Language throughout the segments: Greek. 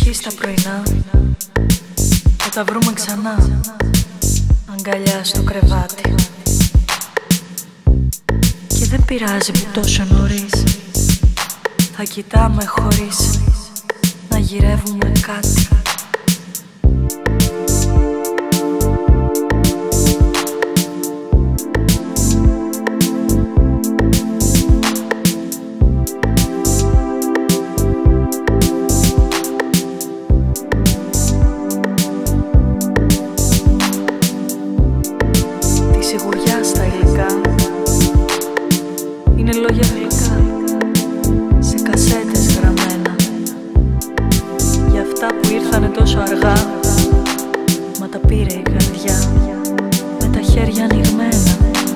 ψυχή στα πρωινά θα τα βρούμε ξανά, αγκαλιά στο κρεβάτι. Και δεν πειράζει που τόσο νωρίς θα κοιτάμε χωρίς να γυρεύουμε κάτι. Σιγουριά στα υλικά είναι λόγια γλυκά, σε κασέτες γραμμένα, για αυτά που ήρθανε τόσο αργά, μα τα πήρε η καρδιά με τα χέρια ανοιγμένα.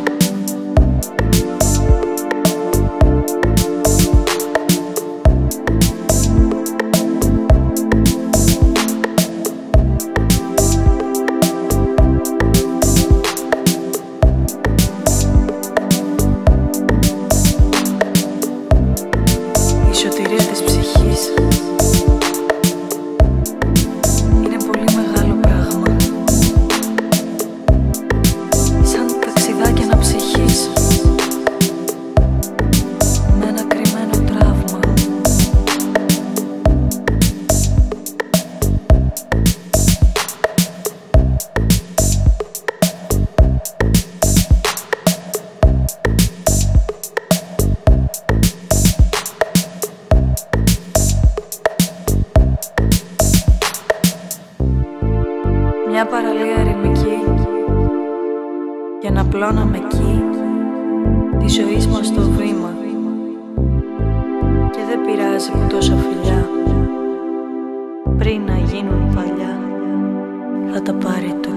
Η σωτηρία της ψυχής είναι πολύ μεγάλο πράγμα, σαν ταξιδάκι αναψυχής με ένα κρυμμένο τραύμα. Μια παραλία ερημική για να πλώναμε εκεί τη ζωή μας στο βήμα. Και δεν πειράζει που τόσα φιλιά πριν να γίνουν παλιά θα τα πάρει το